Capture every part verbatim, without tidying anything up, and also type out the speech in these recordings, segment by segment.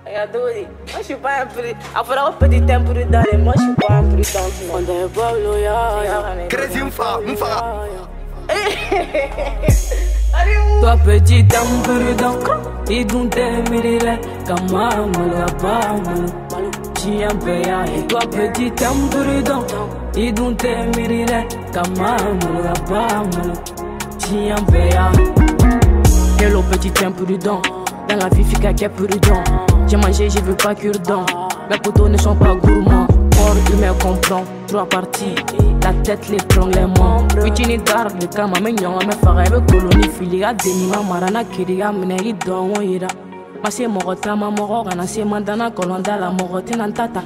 Moi je suis pas imprudent. Après un petit imprudent, et moi je suis pas imprudent. On est Pablo, ya. Crazy Mfa, Mfa. Toi petit imprudent, et donc t'es miré, comme maman là-bas. Chiampea, et toi petit imprudent, et donc t'es miré, comme maman là-bas. Chiampea. Hello petit imprudent, dans la vie fica qui est prudent. J'ai mangé, je veux pas cure-dent. Mes potos ne sont pas gourmands. Or, il me comprend. Trois parties, la tête, les troncs, les membres. Pitini dar, le kama, me nyonga, me faga, me colonie, filiga, denima, marana, kiriga, menegi, don, ira. Ma se mogo tama, mogo, gana se mandana, kolonda, la mogo, tenantata.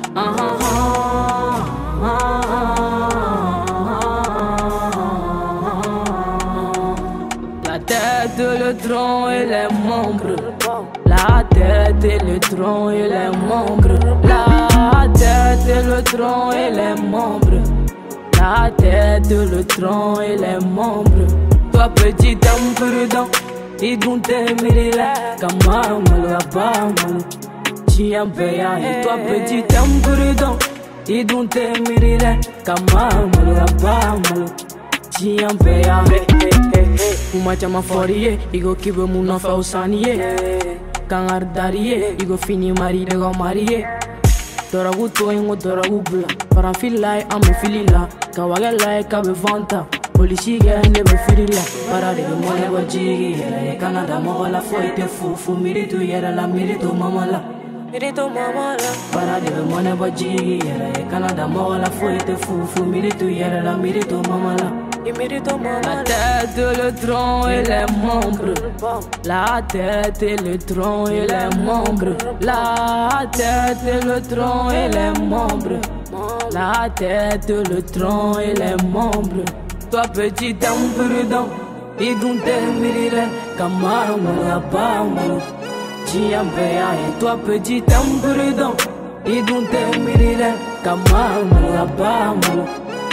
La tête, le tronc et les membres. La tête et le tronc et les membres. La tête et le tronc et les membres. La tête, le tronc et les membres. Toi petit imprudent, et donc t'es miré, comme maman là-bas. Chiampea, et toi petit imprudent, et donc t'es miré, comme maman là-bas. Chiampea, uma chama forie, igo kibe muna fa usanie. Kangar darie, igo fini mari de go marie. Doragu to ingo doragu bula, para feel like I'm a filila. Kawaga like I'm a vanta, polici get never filila. Para de mo ne go jigi, e Canada mo la foite fu fu miritu yera la miritu mama la. Miritu mama la. Para de mo ne go jigi, e Canada mo la foite fu fu miritu yera la miritu mama la. La tête, le tronc et les membres. La tête et le tronc et les membres. La tête et le tronc et les membres. La tête, le tronc et les membres. Toi petit imprudent, et donc t'es miré, comme maman là-bas. Chiampea, et toi petit imprudent, et donc t'es miré, comme maman là-bas.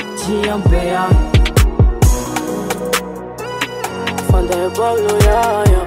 Chiampea. On est Pablo, ya, ya.